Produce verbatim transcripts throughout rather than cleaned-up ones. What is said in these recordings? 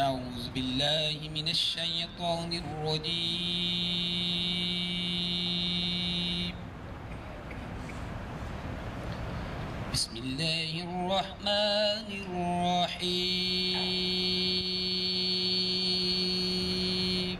أعوذ بالله من الشيطان الرجيم بسم الله الرحمن الرحيم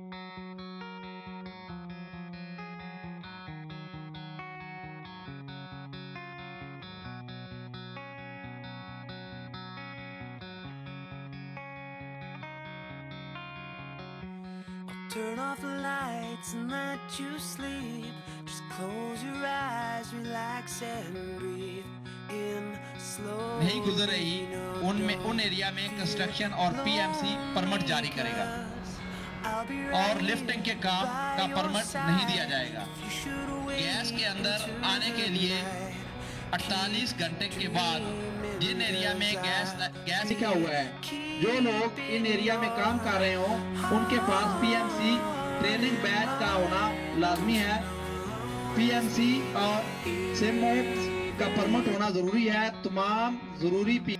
Turn off the lights and let you sleep. Just close your eyes, relax and breathe in slowly. नहीं गुजर रही उनमें उन area में कंस्ट्रक्शन और पीएमसी परमिट जारी करेगा और लिफ्टिंग के काम का परमिट नहीं दिया जाएगा। गैस के अंदर आने के लिए अड़तालीस घंटे के बाद जिन एरिया में गैस गैस लिखा हुआ है, जो लोग इन एरिया में काम कर रहे हो उनके पास पीएमसी ट्रेनिंग बैच का होना लाजमी है। पीएमसी और सेमोक्स का परमिट होना जरूरी है। तमाम जरूरी पी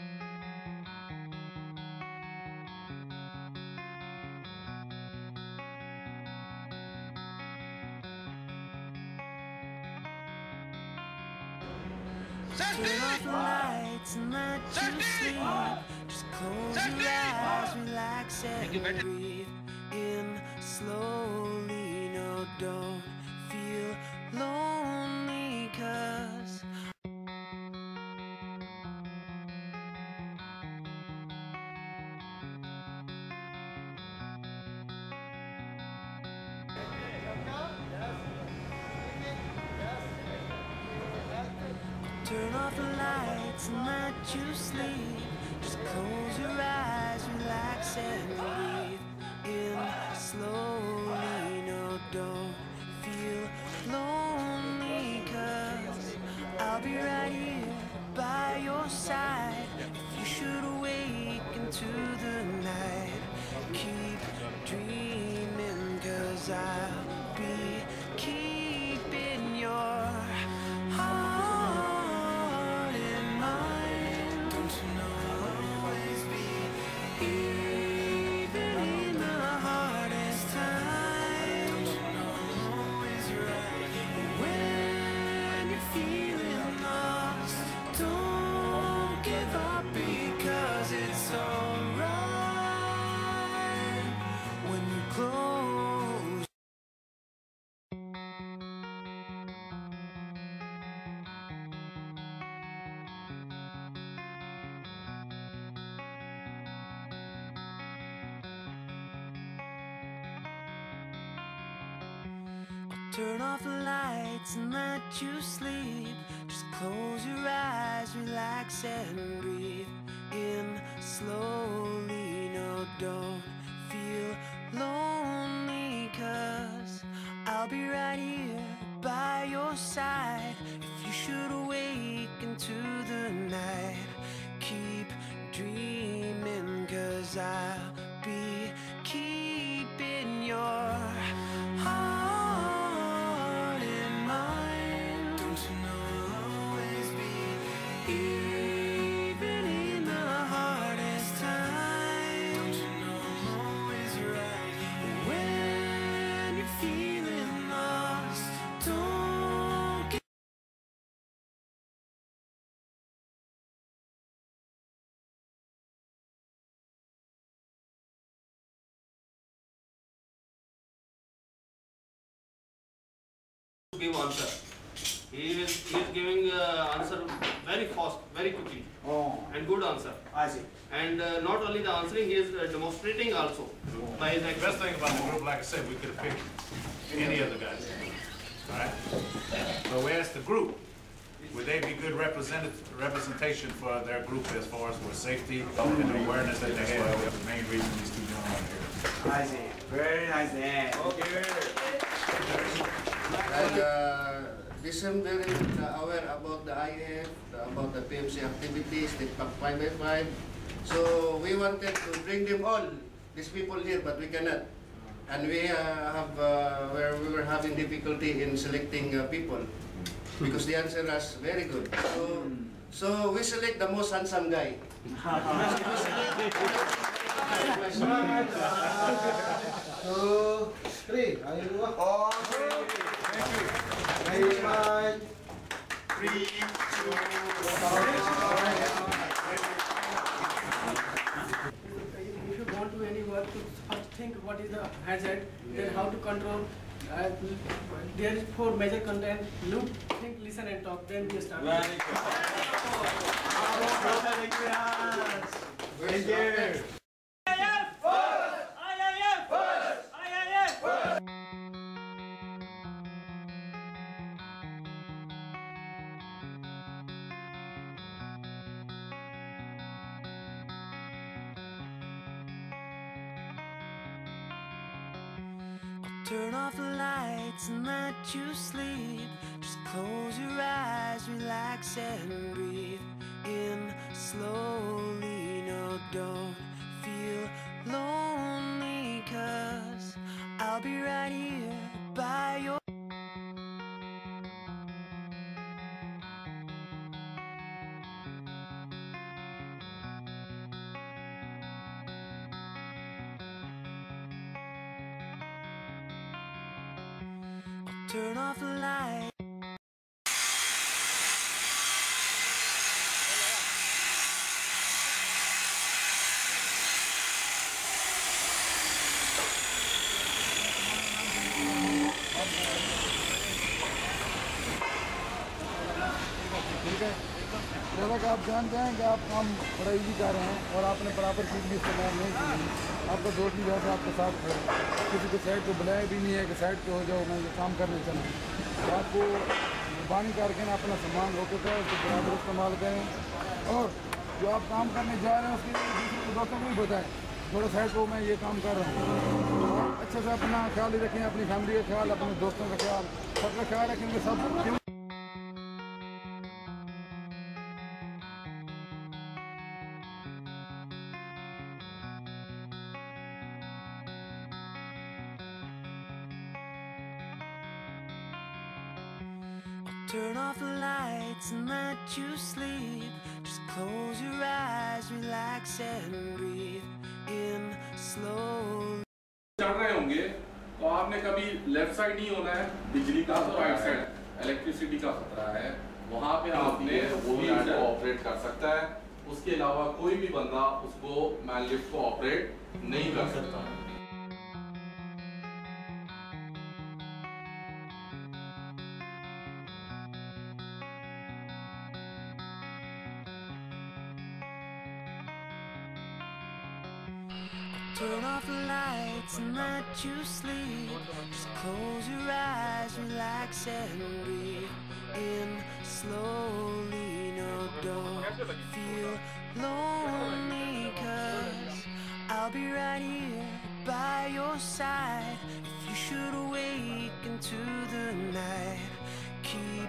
Turn off the lights and let you sleep. Just close your eyes, relax and breathe in slowly. No, don't feel lonely, 'cause turn off the lights and let you sleep. Just close your eyes, relax and breathe in slowly. No, don't feel lonely, 'cause I'll be right here by your side. If you should awake into the night, keep dreaming, 'cause I'll be keeping your heart. Turn off the lights and let you sleep. Just close your eyes, relax and breathe in slowly. No, don't feel lonely, 'cause I'll be right here by your side. If you should awake into the night, keep dreaming, 'cause I'll be keeping your heart. Even in the hardest time, don't you know always right? When you're feeling lost, don't get give answer. He is, he is giving uh, answer very fast, very quickly, oh. and good answer. I see. And uh, not only the answering, he is uh, demonstrating also Oh. by his The best thing about the group, like I said, we could have picked any of the guys. All right? But we asked the group, would they be good representative representation for their group as far as for safety and the awareness that they have? The main reason these two gentlemen are here. I see. Very nice man. Okay. And uh, this is very uh, aware about the I F, about the P M C activities, the five by five. So we wanted to bring them all, these people here, but we cannot. And we uh, have, uh, where we were having difficulty in selecting uh, people because the answer was very good. So, so we select the most handsome guy. Two, three. Are you all ready? Very much. Three, two, one. If you want to any work to first think what is the hazard, then how to control. Uh, there is four major content: look, think, listen, and talk. Then we start. Very good. Thank you. Turn off the lights and let you sleep. Just close your eyes, relax and breathe in slowly. No, don't feel lonely, 'cause I'll be right here by your turn off the light. ठीक है, जैसा कि आप जानते हैं कि आप काम बड़ा ईजी कर रहे हैं और आपने बराबर चीज़ भी इस्तेमाल नहीं की। आपका दोस्त भी जैसे आपके साथ है, किसी को साइड को बुलाया भी नहीं है कि साइड पे हो जाओ, मैं ये काम करने चला। तो आपको मेहरबानी करके ना अपना सामान रोके थे, उसको बराबर इस्तेमाल करें और जो आप काम करने जा रहे हैं उसके दूसरे दोस्तों को भी बताएं थोड़ा साइड को मैं ये काम कर रहा हूँ। अच्छे से अपना ख्याल ही रखें, अपनी फैमिली का ख्याल, अपने दोस्तों का ख्याल, सबका ख्याल रखेंगे सब। Turn off the lights and let you sleep. Just close your eyes, relax and breathe in slowly. चढ़ रहे होंगे तो आपने कभी लेफ्ट साइड नहीं होना है, बिजली का तो राइट साइड, इलेक्ट्रिसिटी का खतरा है, वहाँ पे आपने वो भी ऑपरेट कर सकता है। उसके अलावा कोई भी बंदा उसको मैन लिफ्ट को ऑपरेट नहीं कर सकता। Turn off the lights and let you sleep. Just close your eyes, relax and breathe in slowly. No, don't feel lonely, 'cause I'll be right here by your side. If you should awake into the night, keep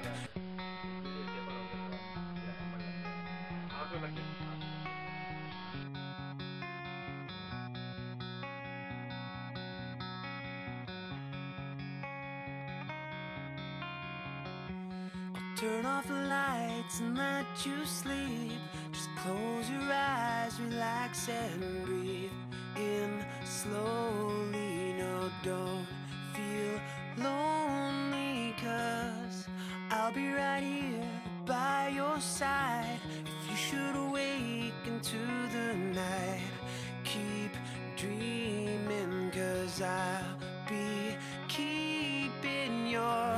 turn off the lights and let you sleep. Just close your eyes, relax and breathe in slowly. No, don't feel lonely, 'cause I'll be right here by your side. If you should awake into the night, keep dreaming, 'cause I'll be keeping your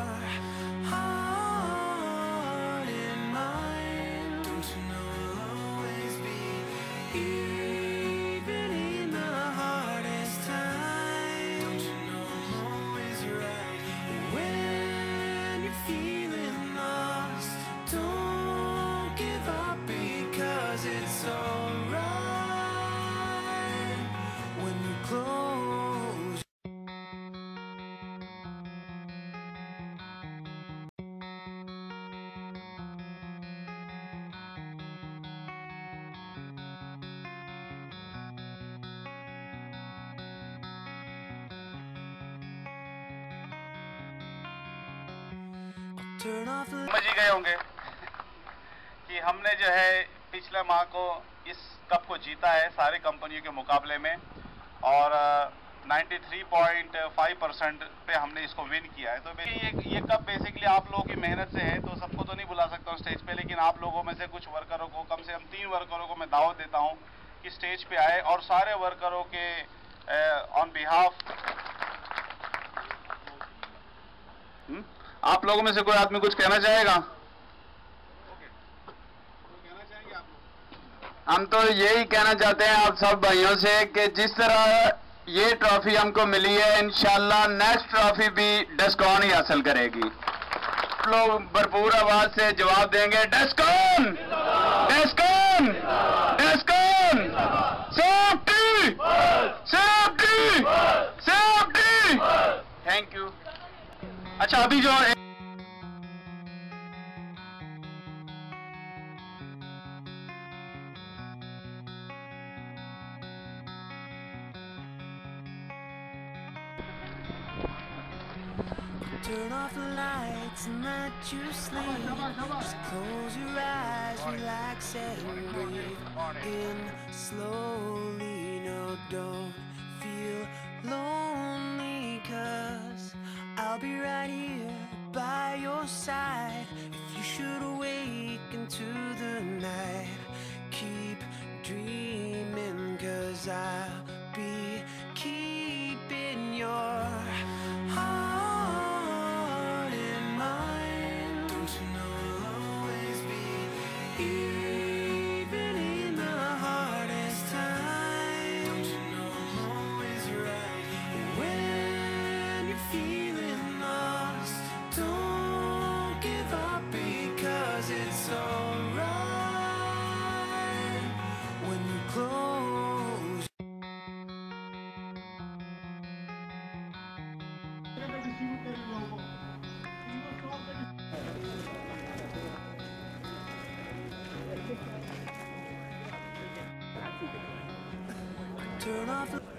heart in mine. Don't you know I'll always be even in the hardest time. Don't you know I'm always right when you're feeling lost. Don't give up, because it's alright when you close. समझ ही गए होंगे कि हमने जो है पिछले माह को इस कप को जीता है सारी कंपनियों के मुकाबले में, और तिरानवे पॉइंट पाँच परसेंट पे हमने इसको विन किया है। तो ये ये कप बेसिकली आप लोगों की मेहनत से है, तो सबको तो नहीं बुला सकता हूँ स्टेज पे, लेकिन आप लोगों में से कुछ वर्करों को, कम से कम तीन वर्करों को मैं दावत देता हूँ कि स्टेज पे आए और सारे वर्करों के ऑन बिहाफ आप लोगों में से कोई आदमी कुछ कहना चाहेगा? हम तो यही कहना चाहते हैं आप सब भाइयों से कि जिस तरह ये ट्रॉफी हमको मिली है, इंशाल्लाह नेक्स्ट ट्रॉफी भी डेस्कॉन ही हासिल करेगी। लोग भरपूर आवाज से जवाब देंगे, Descon, Descon, Descon, safety, safety, safety. Thank you. अच्छा, अभी जो Turn off the lights and let you sleep. Just close your eyes, relax and breathe in slowly. No, don't feel lonely, 'cause I'll be right here by your side. If you should awake into the night, keep dreaming, 'cause I'll be keeping your heart. Even in the hardest time, don't you know I'm always right? When you're feeling lost, don't give up, because it's alright when you close. Turn off the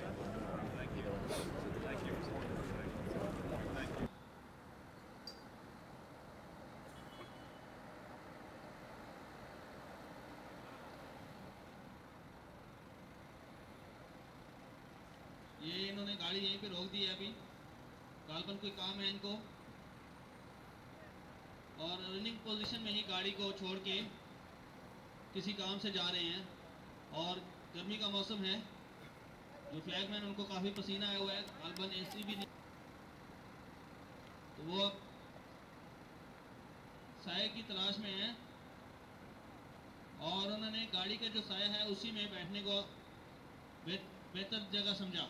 ये इन्होंने गाड़ी यहीं पे रोक दी है अभी, गालपन कोई काम है इनको, और रनिंग पोजीशन में ही गाड़ी को छोड़ के किसी काम से जा रहे हैं, और गर्मी का मौसम है, जो फ्लैगमैन उनको काफ़ी पसीना आया हुआ है, गालबन एसी भी नहीं, तो वो अब साए की तलाश में है, और उन्होंने गाड़ी का जो साया है उसी में बैठने को बेहतर जगह समझा।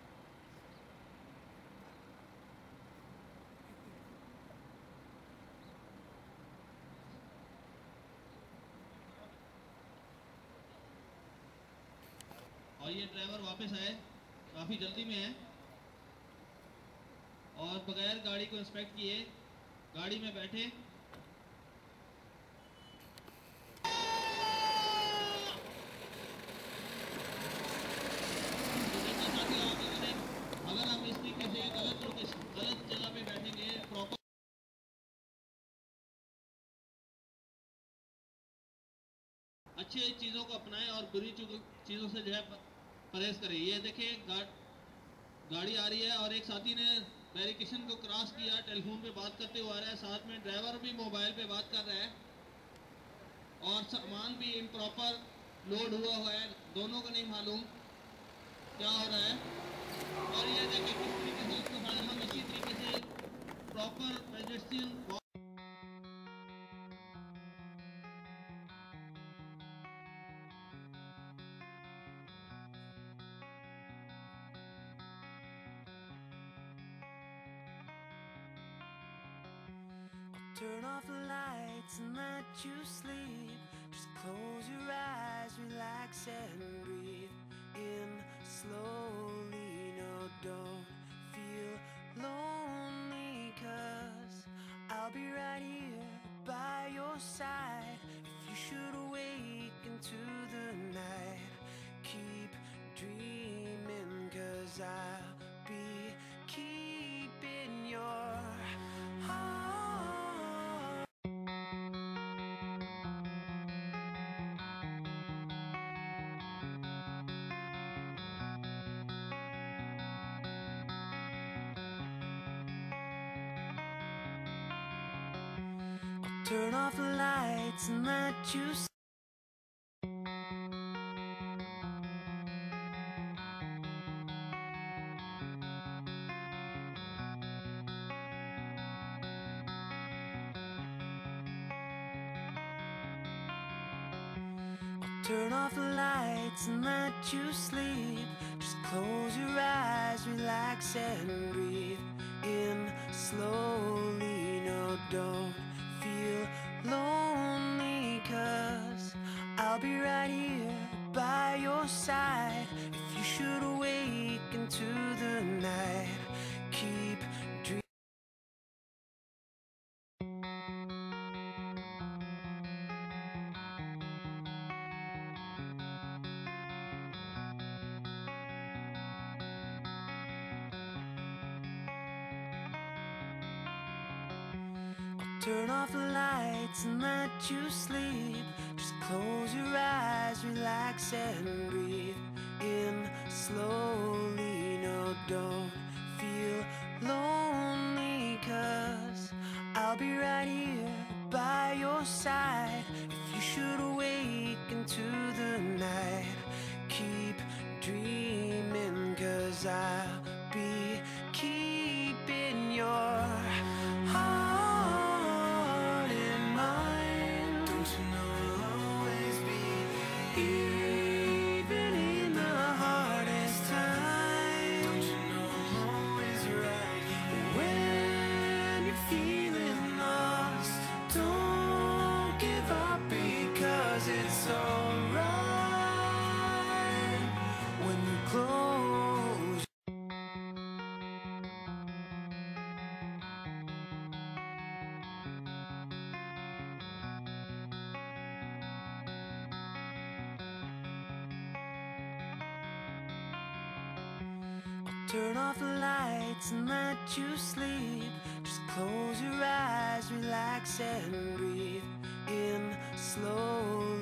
और ये ड्राइवर वापस आए, काफ़ी जल्दी में है, और बगैर गाड़ी को इंस्पेक्ट किए गाड़ी में बैठे। अगर हम इस तरीके से गलत लोकेशन, गलत जगह पे बैठेंगे, प्रॉपर अच्छी चीज़ों को अपनाएं और बुरी चीज़ों से जो है परहेज करें। ये देखिए गा, गाड़ी आ रही है और एक साथी ने बैरिकेशन को क्रॉस किया, टेलीफोन पे बात करते हुए आ रहा है, साथ में ड्राइवर भी मोबाइल पे बात कर रहा है, और सामान भी इम्प्रॉपर लोड हुआ हुआ है, दोनों को नहीं मालूम क्या हो रहा है। और ये देखिए किस तरीके से उसको हम इसी तरीके से proper pedestrian turn off the lights and let you sleep. Just close your eyes, relax and breathe in slowly. No, don't feel lonely, 'cause I'll be right here by your side. If you should awake into the night, keep dreaming, 'cause I'll be keeping your heart. turn off the lights and let you sleep. Turn off the lights and let you sleep. Just close your eyes, relax and breathe in slowly. No, don't feel lonely, 'cause I'll be right here by your side. If you should awake into the night, keep dreaming. Turn off the lights and let you sleep. Just close your eyes, relax and breathe in slowly. No, don't feel lonely, 'cause I'll be right here by your side. If you should awake into the night, keep dreaming, 'cause I'll be keeping your heart. Even in the hardest time, don't you know I'm always right? When you're feeling lost, don't give up, because it's alright when you close. Turn off the lights and let you sleep. Just close your eyes, relax and breathe in slowly.